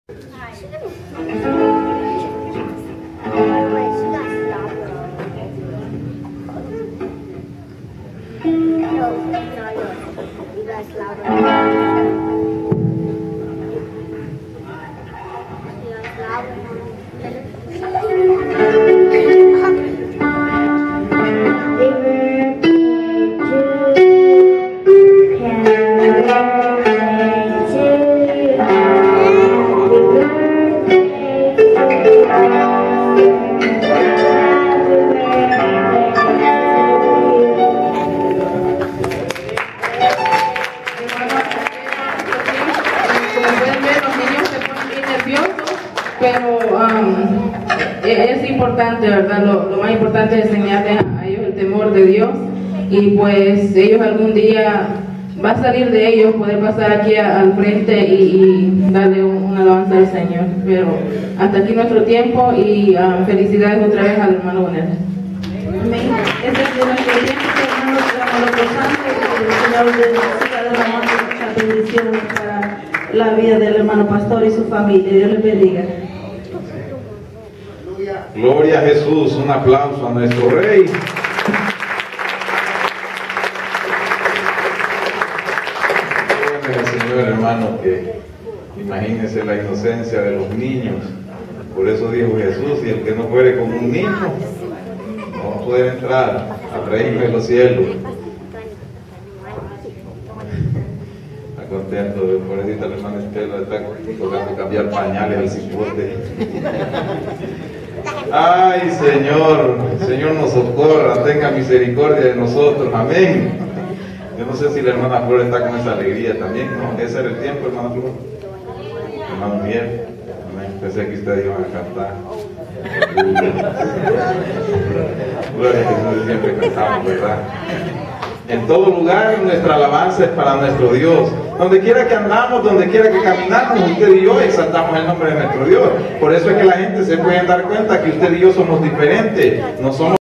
Es importante, ¿verdad? Lo más importante es enseñarles a ellos el temor de Dios, y pues ellos algún día va a salir de ellos poder pasar aquí al frente y darle una alabanza al Señor. Pero hasta aquí nuestro tiempo, y felicidades otra vez al hermano Bonel. Amén. Este es nuestro tiempo, hermanos, damos los santos, que el Señor les derramar muchas bendiciones para la vida del hermano pastor y su familia. Dios les bendiga. Gloria a Jesús, un aplauso a nuestro Rey. Bueno, Señor, hermano, que imagínense la inocencia de los niños. Por eso dijo Jesús: y el que no fuere como un niño no puede entrar al reino de los cielos. Está contento, pobrecita la hermana Estela, está tocando cambiar pañales al cipote. Ay, Señor, Señor nos socorra, tenga misericordia de nosotros, amén. Yo no sé si la hermana Flor está con esa alegría también, ¿no? Ese era el tiempo, hermana Flor. Hermano Miguel, amén. Pensé que ustedes iban a cantar. Gloria a Jesús, siempre cantamos, ¿verdad? En todo lugar nuestra alabanza es para nuestro Dios. Donde quiera que andamos, donde quiera que caminamos, usted y yo exaltamos el nombre de nuestro Dios. Por eso es que la gente se puede dar cuenta que usted y yo somos diferentes. No somos